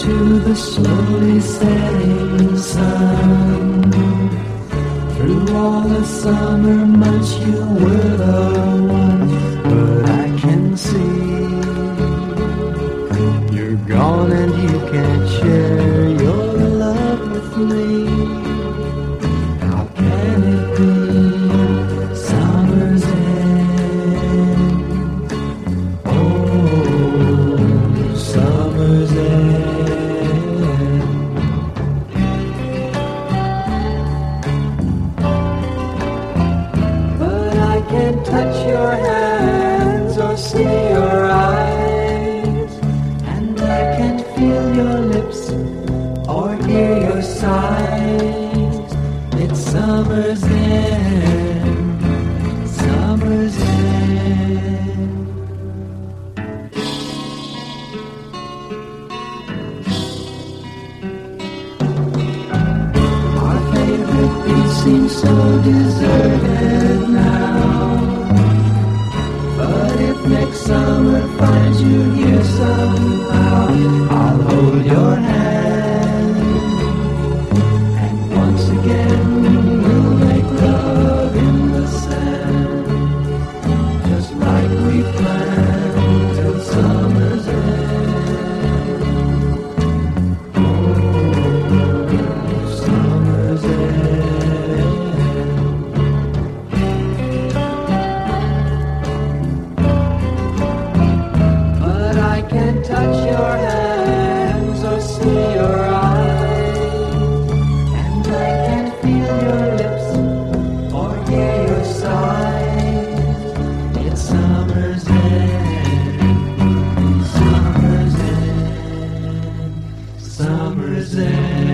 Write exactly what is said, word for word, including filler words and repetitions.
to the slowly setting sun. Through all the summer months you were the one, but I can see you're gone and you can't share your love with me. How can it be summer's end? Oh, summer's end. Can't touch your hands or see your eyes, and I can't feel your lips or hear your sighs. It's summer's end, summer's end. Our favorite beach seems so deserted now. But if next summer finds you here somehow, I'll hold your hand, and once again we'll make love in the sand, just like we planned till summer's end. Oh, summer's end. Touch your hands or see your eyes, and I can't feel your lips or hear your sighs. It's summer's end, summer's end, summer's end.